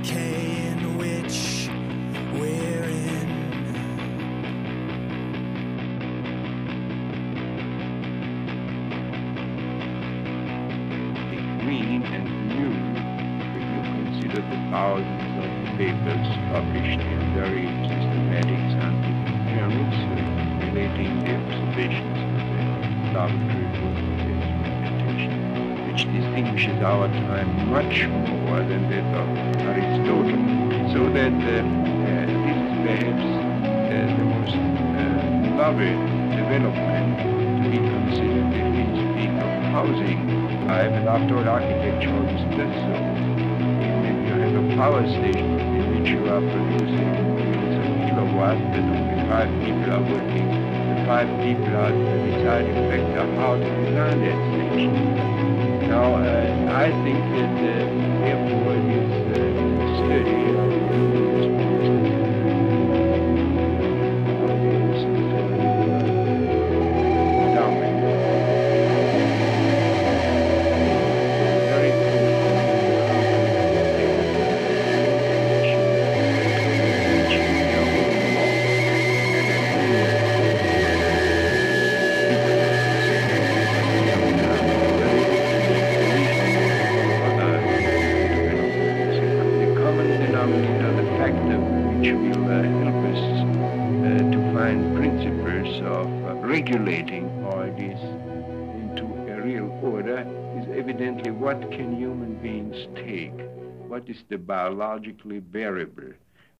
decay in which we're in. Green and new, if you consider the thousands of papers published in very systematic scientific journals relating the observations of the laboratory experimentation, which distinguishes our time much more than that of Aristotle. So that this is perhaps the most novel development to be considered if we speak of housing. And after all, architecture always does so. If you have a power station in which you are producing a kilowatt and only 5 people are working, the 5 people are the deciding factor how to design that station. Now, I think that therefore this study regulating all this into a real order is evidently what can human beings take? What is the biologically bearable?